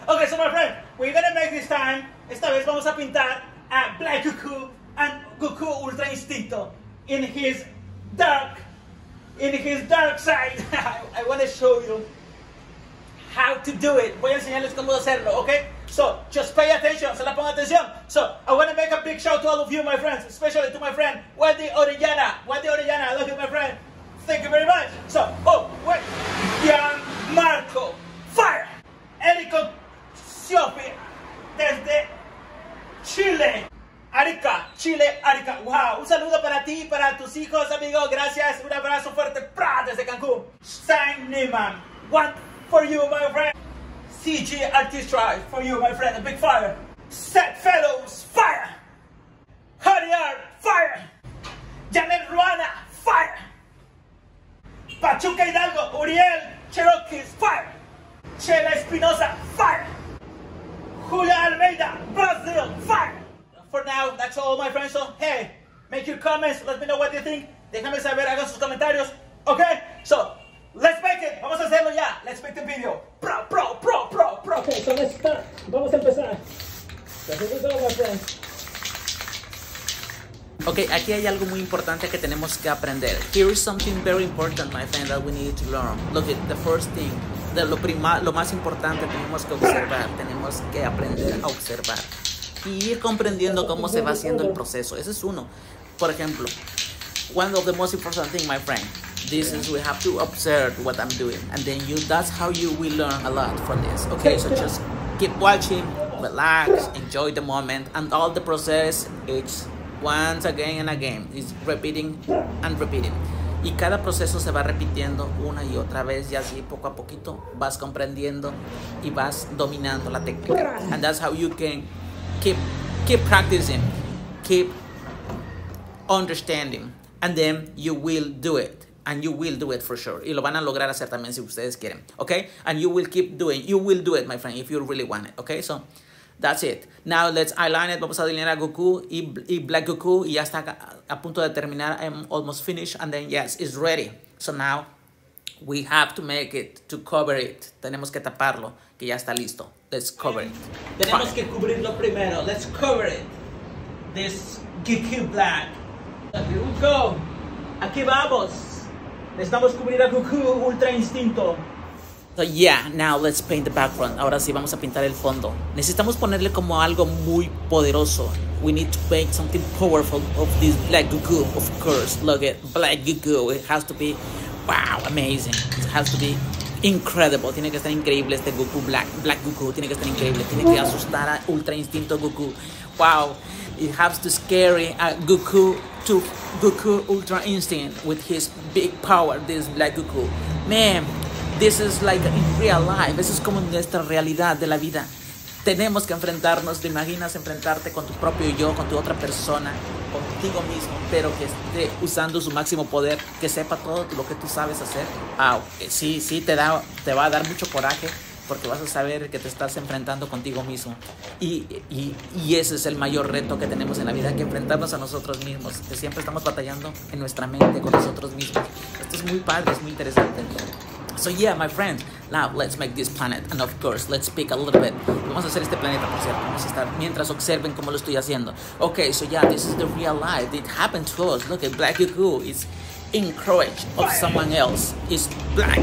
Okay, so my friend, we're gonna make this time. Esta vez vamos a pintar a Black Goku and Goku Ultra Instinto in his dark side. I want to show you how to do it. Voy a enseñarles cómo hacerlo, okay? So, just pay attention, se la pongan atención. So, I want to make a big shout to all of you, my friends, especially to my friend, Wendy Orellana. Wendy Orellana, look at my friend. Thank you very much. So, oh, wait. Gianmarco, fire. Erico Siopi, desde Chile. Arica, Chile, Arica. Wow, un saludo para ti, para tus hijos, amigo. Gracias, un abrazo fuerte desde Cancún. Stein Neiman, one for you, my friend. CG Artistra, for you, my friend. A big fire. Set Fellows, fire. Harrier, fire. Janet Ruana, fire. Pachuca Hidalgo, Uriel Cherokees, fire. Chela Espinosa, fire. Julia Almeida, Brazil, fire. For now, that's all, my friends. So, hey, make your comments. Let me know what you think. Déjame saber, hagan sus comentarios. Okay? So, let's make it. Vamos a hacerlo ya. Let's make the video. Pro. Okay, so let's start. Vamos a empezar. So, here we go, my friends. Ok, aquí hay algo muy importante que tenemos que aprender. Here is something very important, my friend, that we need to learn. Look at the first thing. Lo más importante tenemos que observar. Tenemos que aprender a observar. Y ir comprendiendo cómo se va haciendo el proceso. Ese es uno. Por ejemplo, one of the most important thing, my friend, this is we have to observe what I'm doing. And then that's how you will learn a lot from this. Okay, so just keep watching, relax, enjoy the moment. And all the process, it's once again and again. It's repeating and repeating. Y cada proceso se va repitiendo una y otra vez. Y así poco a poquito vas comprendiendo y vas dominando la técnica. And that's how you can keep practicing, keep understanding, and then you will do it, and you will do it for sure. Y lo van a lograr hacer también si ustedes quieren, okay? And you will keep doing, you will do it, my friend, if you really want it, okay? So that's it. Now let's align it. Vamos a delinear a Goku y Black Goku, y ya está a punto de terminar. I'm almost finished, and then yes, it's ready. So now we have to make it, to cover it. Tenemos que taparlo, que ya está listo. Let's cover it. Tenemos que cubrirlo primero. Let's cover it. This Goku Black. Here we go. Aquí vamos. Necesitamos cubrir a Goku Ultra Instinto. So yeah, now let's paint the background. Ahora sí vamos a pintar el fondo. Necesitamos ponerle como algo muy poderoso. We need to paint something powerful of this Black Goku, of course. Look at Black Goku. It has to be, wow, amazing. It has to be incredible. Tiene que estar increíble este Goku Black Goku. Tiene que estar increíble. Tiene que asustar a Ultra Instinto Goku. Wow. It has to scare Goku to Goku Ultra Instinct with his big power. This Black Goku. Man, this is like in real life. Eso es como nuestra realidad de la vida. Tenemos que enfrentarnos. ¿Te imaginas enfrentarte con tu propio yo, con tu otra persona, contigo mismo, pero que esté usando su máximo poder, que sepa todo lo que tú sabes hacer? Wow, sí, te va a dar mucho coraje, porque vas a saber que te estás enfrentando contigo mismo. Y ese es el mayor reto que tenemos en la vida, que enfrentarnos a nosotros mismos, que siempre estamos batallando en nuestra mente con nosotros mismos. Esto es muy padre, es muy interesante. So yeah, my friends, now let's make this planet, and of course, let's speak a little bit. Vamos a hacer este planeta, por cierto. Vamos a estar, mientras observen cómo lo estoy haciendo. Okay, so yeah, this is the real life. It happened to us. Look at Black Goku. It's in courage of someone else. It's black,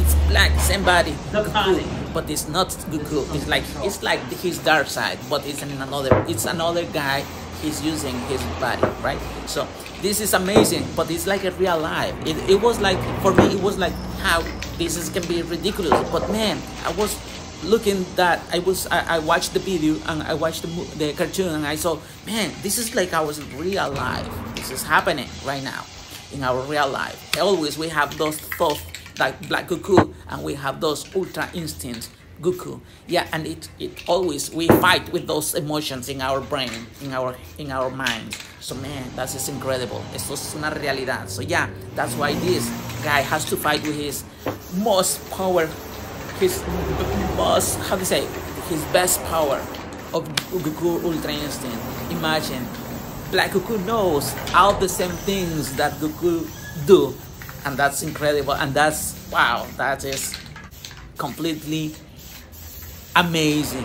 same body, Goku, but it's not Goku. It's like his dark side, but it's another guy. He's using his body, right? So this is amazing, but it's like a real life. It was like, for me, it was like how this can be ridiculous. But man, I was looking that I watched the video and I watched the cartoon, and I saw, man, this is like our real life. This is happening right now in our real life. Always we have those thoughts like Black Goku, and we have those Ultra Instincts Goku. Yeah, and it always, we fight with those emotions in our brain, in our mind. So man, that is incredible. Esto es una realidad. So yeah, that's why this guy has to fight with his most power, his most, how to say, his best power of Goku Ultra Instinct. Imagine, Black Goku knows all the same things that Goku do, and that's incredible. And that's, wow, that is completely amazing.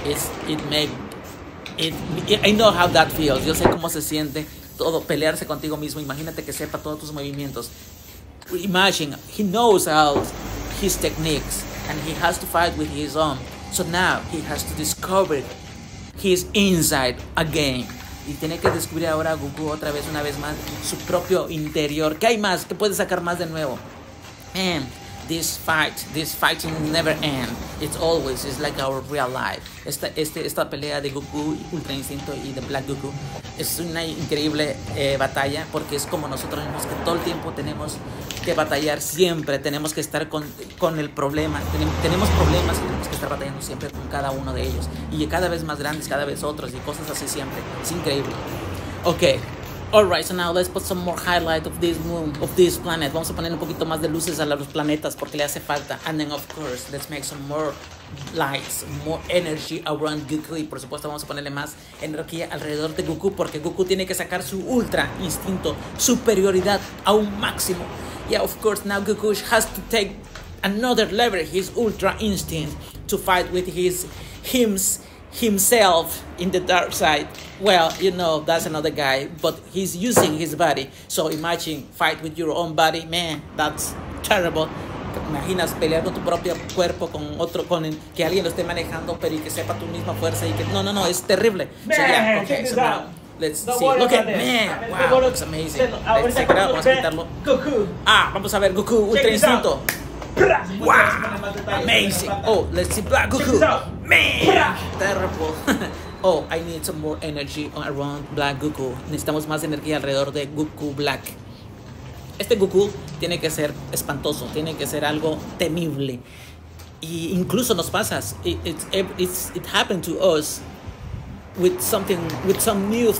I know how that feels. Yo sé cómo se siente todo, pelearse contigo mismo. Imagínate que sepa todos tus movimientos. Imagine, he knows how his techniques and he has to fight with his own. So now he has to discover his inside again. Y tiene que descubrir ahora Goku otra vez, una vez más, su propio interior. ¿Qué hay más? ¿Qué puede sacar más de nuevo? And this fighting never ends. It's like our real life. Esta pelea de Goku, Ultra Instinto y de Black Goku es una increíble batalla, porque es como nosotros mismos, que todo el tiempo tenemos que batallar siempre, tenemos que estar con el problema, tenemos problemas y tenemos que estar batallando siempre con cada uno de ellos, y cada vez más grandes, cada vez otros, y cosas así siempre. Es increíble. Ok. Alright, so now let's put some more highlight of this moon, of this planet. Vamos a poner un poquito más de luces a los planetas porque le hace falta. And then of course, let's make some more lights, more energy around Goku. Y por supuesto vamos a ponerle más energía alrededor de Goku, porque Goku tiene que sacar su ultra instinto, superioridad a un máximo. Yeah, of course, now Goku has to take another level, his ultra instinct, to fight with himself in the dark side. Well, you know, that's another guy, but he's using his body. So imagine fight with your own body, man, that's terrible. ¿Te imaginas pelear con tu propio cuerpo, con otro, que alguien lo esté manejando, pero y que sepa tu misma fuerza y que no, es terrible. Man, so yeah, okay, so now let's see. Look at man, wow, looks amazing. Let's check it out. Vamos a quitarlo. Goku. Vamos a ver Goku Ultra Instinto. Wow, amazing. Oh, let's see Black Goku. Man, terrible. Oh, I need some more energy around Black Goku. Necesitamos más energía alrededor de Goku Black. Este Goku tiene que ser espantoso, tiene que ser algo temible. Y incluso nos pasa. It happened to us with some new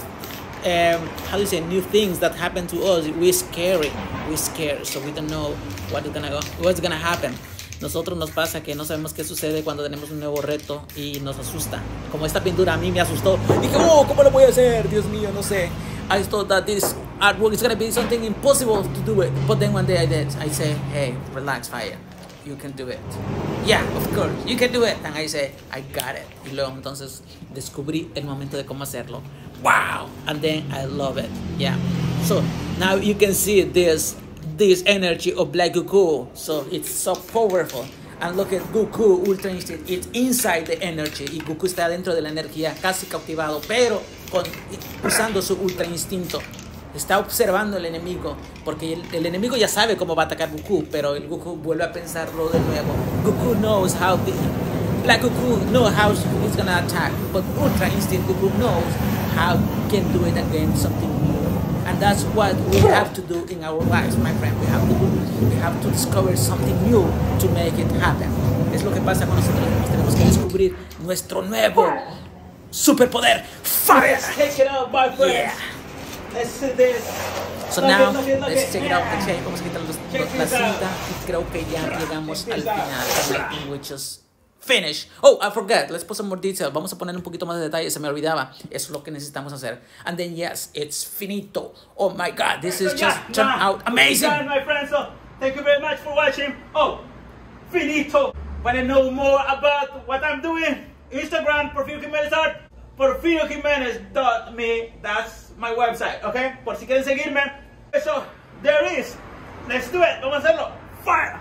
new things that happen to us. We're scared, so we don't know what's gonna happen. Nosotros nos pasa que no sabemos qué sucede cuando tenemos un nuevo reto y nos asusta. Como esta pintura a mí me asustó. Dije, ¿cómo lo voy a hacer? Dios mío, no sé. I thought that this artwork is gonna be something impossible to do it. But then one day I did. I say, hey, relax, Fire. You can do it. Yeah, of course, you can do it. And I say, I got it. Y luego entonces descubrí el momento de cómo hacerlo. Wow! And then I love it. Yeah. So now you can see this energy of Black Goku. So it's so powerful. And look at Goku Ultra Instinct. It's inside the energy. Y Goku está dentro de la energía, casi cautivado, pero usando su Ultra Instinto. Está observando al enemigo, porque el enemigo ya sabe cómo va a atacar Goku, pero el Goku vuelve a pensarlo de nuevo. Goku knows Black Goku knows how he's gonna attack, but Ultra Instinct Goku knows how he can do it again, something new. And that's what we have to do in our lives, my friend. We have to discover something new to make it happen. Es lo que pasa con nosotros. Tenemos que descubrir nuestro nuevo superpoder. Fire! Let's take it out, my friends. Yeah. Let's see this. So now, let's check it out the chain. Vamos a quitar la cinta y creo que ya llegamos al final. I think we just finish. Oh, I forgot. Let's put some more detail. Vamos a poner un poquito más de detalle. Se me olvidaba. Eso es lo que necesitamos hacer. And then yes, it's finito. Oh my God, this is just turned out amazing. Done, my friends. So thank you very much for watching. Oh, finito. Want to know more about what I'm doing? Instagram, Porfirio Jimenez Art. PorfirioJimenez.me. That's my website, okay? Por si quieren seguirme. So, there is. Let's do it. Vamos a hacerlo. Fire!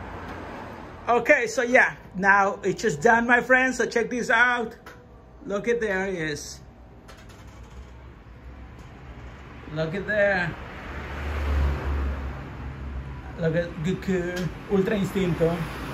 Okay, so yeah. Now, it's just done, my friends. So, check this out. Look at there he is. Look at there. Look at Goku. Ultra Instinto.